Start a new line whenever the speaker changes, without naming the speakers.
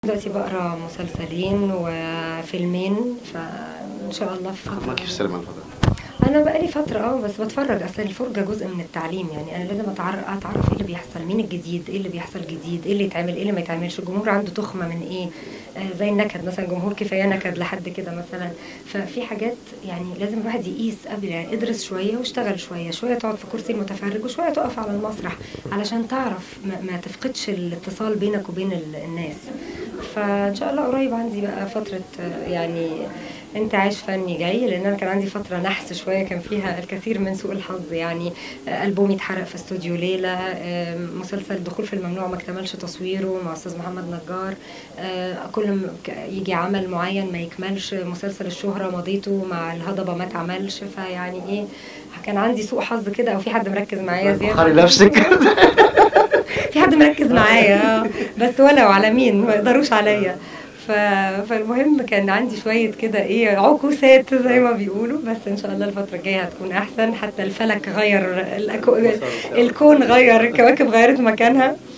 دلوقتي بقرا مسلسلين وفيلمين، فان شاء الله في
ما
فتره.
كيف السينما الفترة؟
انا بقالي فتره بس بتفرج. اصل الفرجه جزء من التعليم، يعني انا لازم اتعرف ايه اللي بيحصل، مين الجديد، ايه اللي بيحصل جديد، ايه اللي يتعمل، ايه اللي ما يتعملش، الجمهور عنده تخمه من ايه. زي النكد مثلا، جمهور كفايه نكد لحد كده مثلا. ففي حاجات يعني لازم الواحد يقيس قبل، يعني ادرس شويه واشتغل شويه شويه، تقعد في كرسي المتفرج وشويه تقف على المسرح علشان تعرف ما تفقدش الاتصال بينك وبين الناس. فان شاء الله قريب عندي بقى فتره يعني انتعاش فني جاي، لان انا كان عندي فتره نحس شويه كان فيها الكثير من سوء الحظ يعني. البومي اتحرق في استوديو ليلى، مسلسل دخول في الممنوع ما اكتملش تصويره مع استاذ محمد نجار، كل يجي عمل معين ما يكملش، مسلسل الشهره مضيته مع الهضبه ما اتعملش، فيعني ايه، كان عندي سوء حظ كده، او في حد مركز معايا زياده.
فخري نفسك.
في حد مركز معايا بس ولو على مين، ما يقدروش عليا. فالمهم كان عندي شوية كده ايه عكوسات زي ما بيقولوا، بس ان شاء الله الفترة الجاية هتكون احسن. حتى الفلك غير الكون غير، الكواكب غيرت مكانها.